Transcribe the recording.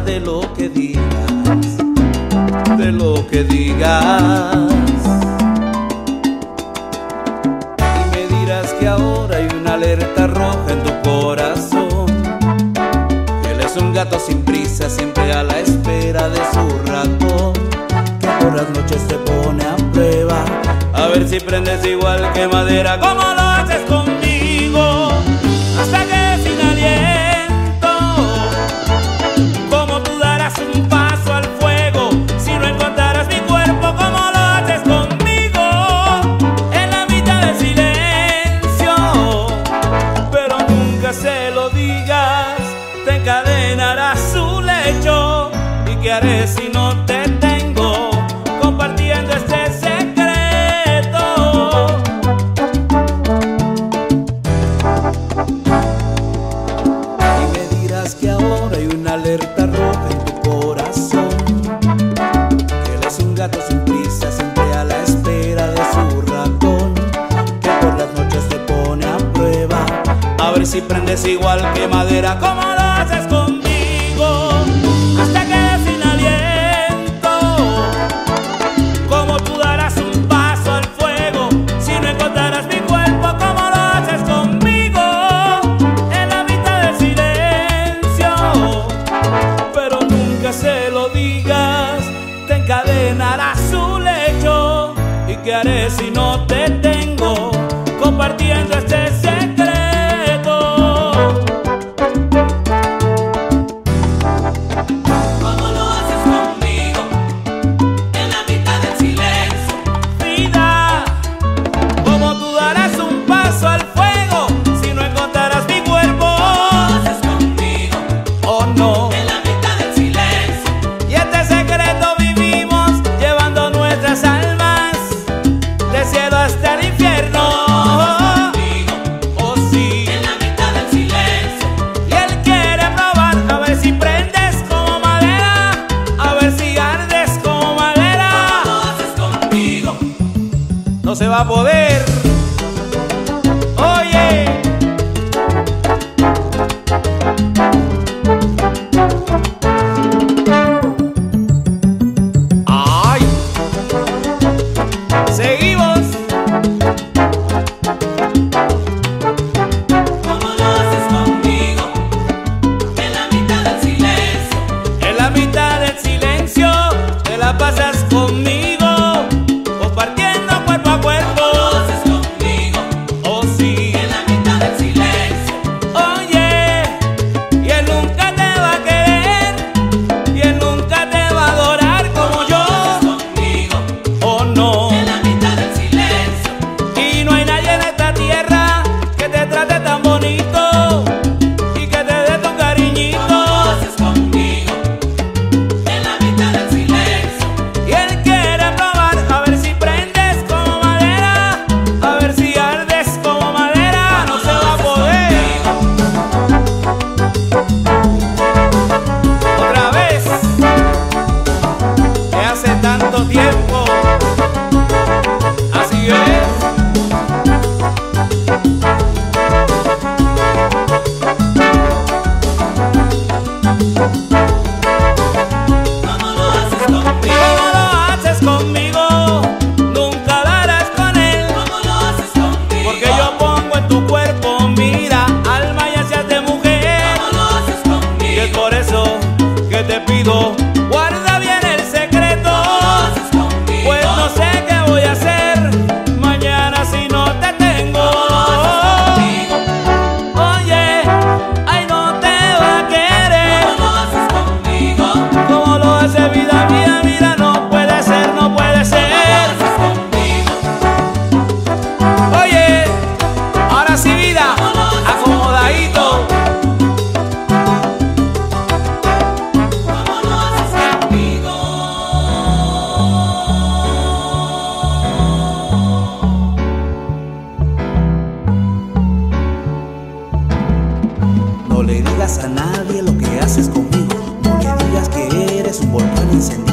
de lo que digas, de lo que digas. Y me dirás que ahora hay una alerta roja en tu corazón. Él es un gato sin prisa, siempre a la espera de su ratón, que por las noches te pone a prueba, a ver si prendes igual que madera, como lo haces conmigo, hasta que sin aliento. Como tú darás un paso al fuego si no encontraras mi cuerpo, como lo haces conmigo, en la mitad del silencio. Pero nunca se lo digas, te encadenará su lecho. ¿Y qué haré si no te tengo compartiendo este secreto? Y me dirás que ahora hay una alerta roja en tu corazón, que él es un gato sin prisa, siempre a la espera de su ratón, que por las noches te pone a prueba, a ver si prendes igual que madera, como lo haces conmigo, hasta que sin aliento. Como tú darás un paso al fuego si no encontrarás mi cuerpo, como lo haces conmigo, en la mitad del silencio. Pero nunca se lo digas, te encadenará su lecho. ¿Y qué haré si no te tengo compartiendo este secreto? No se va a poder. Oye, ay, seguimos. ¿Cómo lo haces conmigo? En la mitad del silencio. En la mitad del silencio te la pasas conmigo, compartiendo cuerpo a cuerpo. ¿Cómo lo haces conmigo? Oh sí. En la mitad del silencio. Oye, y él nunca te va a querer, y él nunca te va a adorar como yo. Conmigo. Oh no. En la mitad del silencio. Y no hay nadie en esta tierra que te trate tan bonito y que te dé tu cariñito. ¿Cómo lo haces conmigo? En la mitad del silencio. Y él quiere probar a ver si prendes como madera, a ver si ardes como madera. No se va a poder. Otra vez, que hace tanto tiempo. Así es. ¿Cómo lo haces conmigo? ¿Cómo lo haces conmigo? Nunca lo harás con él, ¿Cómo lo haces conmigo? porque yo pongo en tu cuerpo, mira, alma y ansias de mujer. ¿Cómo lo haces Y es conmigo? por eso que te pido, guarda bien el secreto, ¿Cómo lo haces conmigo? pues no sé qué voy a hacer mañana si no te tengo. Oye, ay, no te va a querer. ¿Cómo lo haces conmigo? Como lo hace vida mía, mira, no puede ser, no puede ser. Oye, ahora sí, vida, acomodadito. ¿Cómo lo haces conmigo? No le digas a nadie lo que haces conmigo, no le digas que eres un volcán encendido.